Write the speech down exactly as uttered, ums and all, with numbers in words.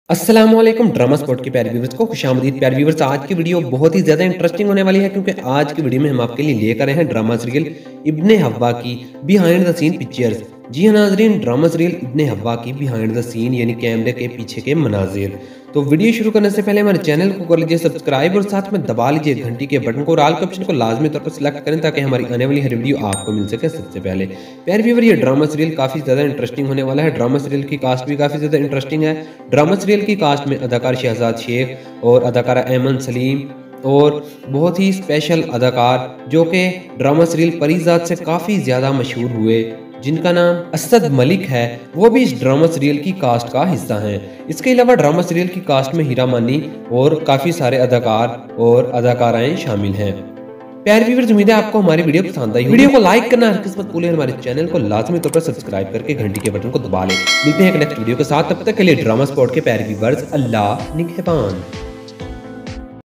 अस्सलामुअलैकुम drama spot के प्यारे व्यूवर्स को खुशामदीद प्यारे व्यूवर्स। आज की वीडियो बहुत ही ज़्यादा इंटरेस्टिंग होने वाली है क्योंकि आज की वीडियो में हम आपके लिए लेकर आए हैं ड्रामा सीरियल इब्ने हव्वा की बिहाइंड द सीन पिक्चर्स। जी हाँ नाजरीन, ड्रामा सीरियल इब्ने हव्वा की बिहाइंड द सीन यानी कैमरे के पीछे के मनाजिर। तो वीडियो शुरू करने से पहले हमारे चैनल को कर लीजिए सब्सक्राइब और साथ में दबा लीजिए घंटी के बटन को और ऑल के ऑप्शन को लाजमी तौर पर सिलेक्ट करें ताकि हमारी आने वाली हर वीडियो आपको मिल सके सबसे पहले। प्यारे व्यूवर, ये ड्रामा सीरियल काफ़ी ज़्यादा इंटरेस्टिंग होने वाला है। ड्रामा सीरियल की कास्ट भी काफ़ी ज़्यादा इंटरेस्टिंग है। ड्रामा सीरियल की कास्ट में अदाकार शहजाद शेख और अदाकारा ऐमन सलीम और बहुत ही स्पेशल अदाकार जो कि ड्रामा सीरियल परीजात से काफ़ी ज़्यादा मशहूर हुए, जिनका नाम असद मलिक है, वो भी इस ड्रामा सीरियल की कास्ट का हिस्सा हैं। इसके अलावा ड्रामा सीरियल की कास्ट में हीरा मानी और काफ़ी सारे अदाकार और अदाकाराएं शामिल हैं। प्यारे व्यूअर्स, उम्मीद है आपको हमारी वीडियो पसंद आई। वीडियो को लाइक करना हर किस्मत भूलें, हमारे चैनल को लाजमी तौर पर सब्सक्राइब करके घंटी के बटन को दबा लें। मिलते हैं नेक्स्ट वीडियो के साथ, तब तक के लिए ड्रामा स्पॉट के प्यारे व्यूअर्स अल्लाह निगहबान।